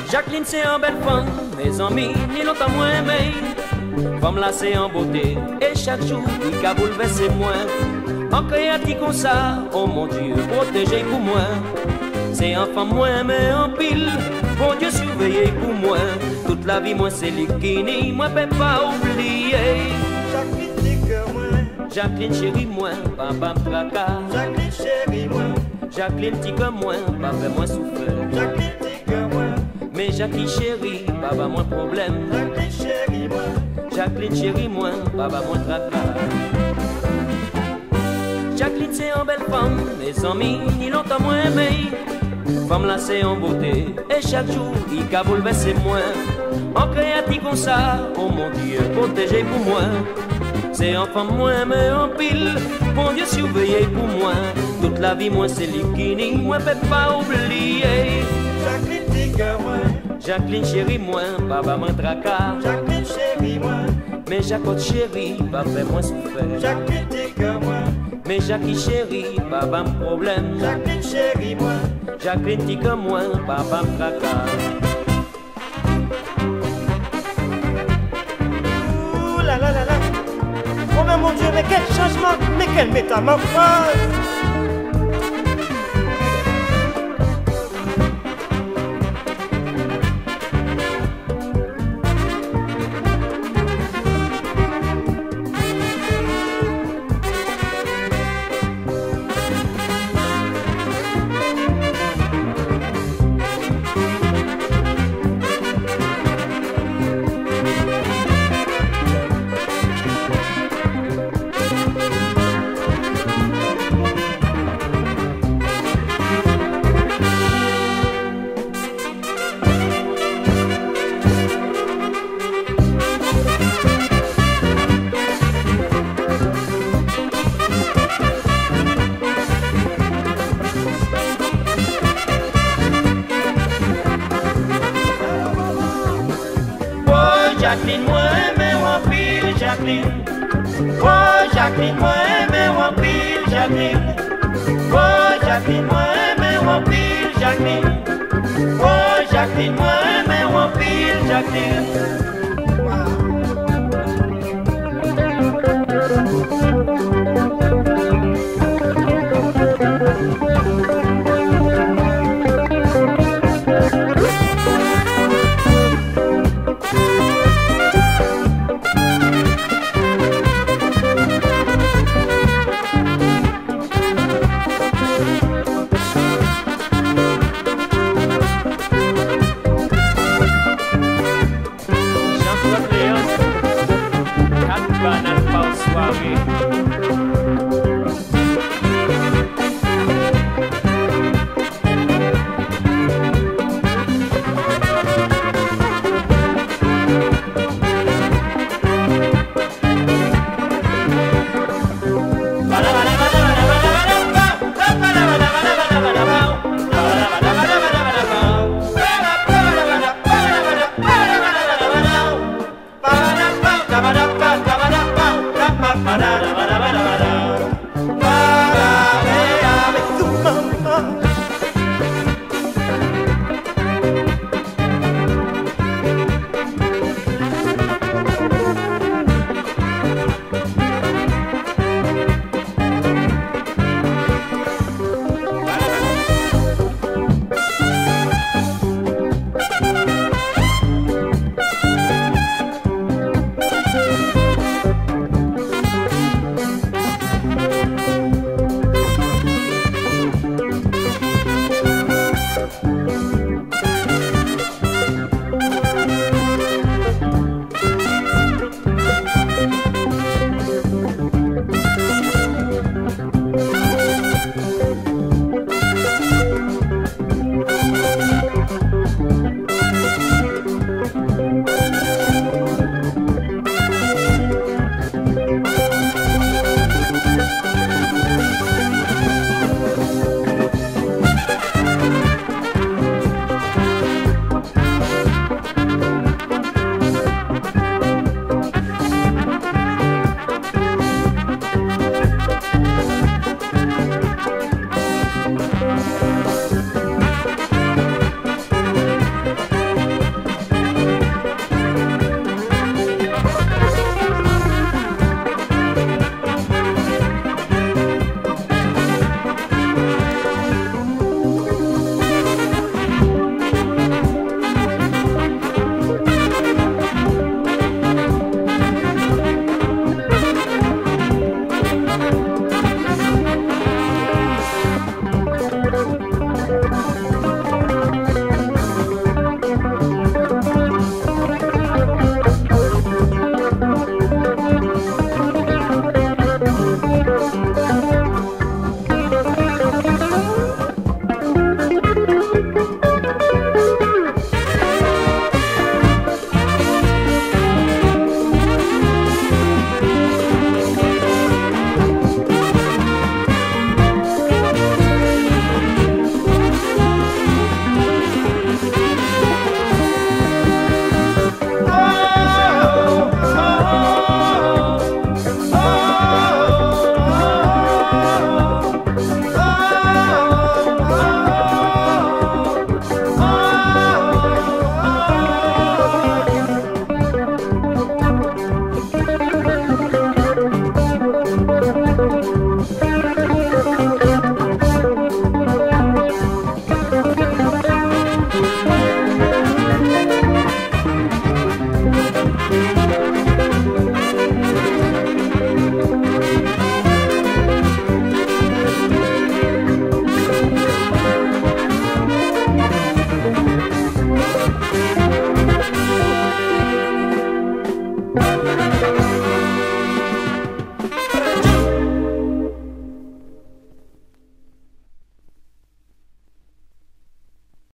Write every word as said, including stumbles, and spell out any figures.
Jacqueline c'est une belle femme, mes amis, ni longtemps moins aimé. Femme là c'est en beauté, et chaque jour il a bouleversé moi. En créatif comme ça, oh mon Dieu, protégez pour moi. C'est un femme moins mais en pile, bon Dieu surveillez pour moi. Toute la vie moi c'est l'ikini, moi peux pas oublier. Jacqueline dit que moi, Jacqueline chérie moi, papa m'tracas. Jacqueline chérie moi, Jacqueline dit que moi, papa moi souffert. Jacqueline dit que moi, Mais Jacqueline chérie, papa moi problème. Jacqueline chérie moi, Jacqueline chérie moi, papa moi tracas. Jacqueline c'est une belle femme, mes amis, ni longtemps moins aimé. Femme là c'est en beauté, et chaque jour il a bouleversé moi. En créatif comme ça, oh mon Dieu, protégez pour moi. C'est un femme moins mais en pile, bon Dieu surveillez pour moi. Toute la vie moi c'est l'ikini, moi peux pas oublier. Jacqueline dit que moi, Jacqueline chérie moi, papa moi tracas. Jacqueline chérie moi, Mais Jacques chérie, papa moi souffert. Jacqueline dit que moi, Mais Jackie chérie, papa me problème. Jacqueline chérie moi, Jacqueline dit que moi, papa me tracas. ouh là là là là. Oh mais mon Dieu, mais quel changement, mais quelle métamorphose. Jacqueline, moi aimé en pile, Jacqueline. Oh, Jacqueline, moi aimé en pile, Jacqueline. Oh, Jacqueline, moi aimé en pile, Jacqueline. Oh, Jacqueline, moi aimé en pile, Jacqueline.